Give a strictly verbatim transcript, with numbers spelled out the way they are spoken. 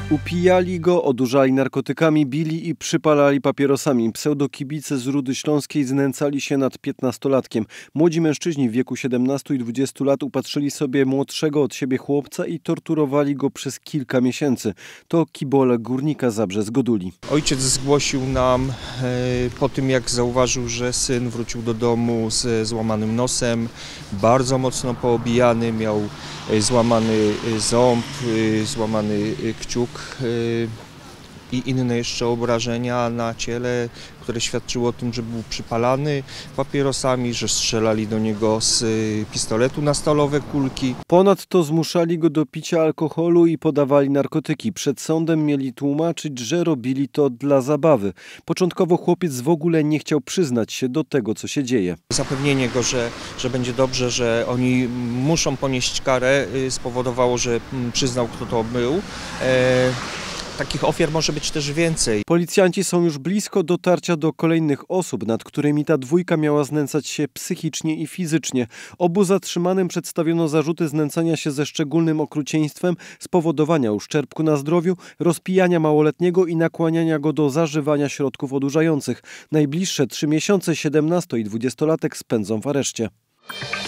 Upijali go, odurzali narkotykami, bili i przypalali papierosami. Pseudokibice z Rudy Śląskiej znęcali się nad piętnastolatkiem. Młodzi mężczyźni w wieku siedemnastu i dwudziestu lat upatrzyli sobie młodszego od siebie chłopca i torturowali go przez kilka miesięcy. To kibole górnika Zabrze z Goduli. Ojciec zgłosił nam e, po tym, jak zauważył, że syn wrócił do domu z złamanym nosem, bardzo mocno poobijany, miał e, złamany ząb, e, złamany kciuk i inne jeszcze obrażenia na ciele, które świadczyły o tym, że był przypalany papierosami, że strzelali do niego z pistoletu na stalowe kulki. Ponadto zmuszali go do picia alkoholu i podawali narkotyki. Przed sądem mieli tłumaczyć, że robili to dla zabawy. Początkowo chłopiec w ogóle nie chciał przyznać się do tego, co się dzieje. Zapewnienie go, że, że będzie dobrze, że oni muszą ponieść karę, spowodowało, że przyznał, kto to był. E Takich ofiar może być też więcej. Policjanci są już blisko dotarcia do kolejnych osób, nad którymi ta dwójka miała znęcać się psychicznie i fizycznie. Obu zatrzymanym przedstawiono zarzuty znęcania się ze szczególnym okrucieństwem, spowodowania uszczerbku na zdrowiu, rozpijania małoletniego i nakłaniania go do zażywania środków odurzających. Najbliższe trzy miesiące siedemnasto- i dwudziestolatek spędzą w areszcie.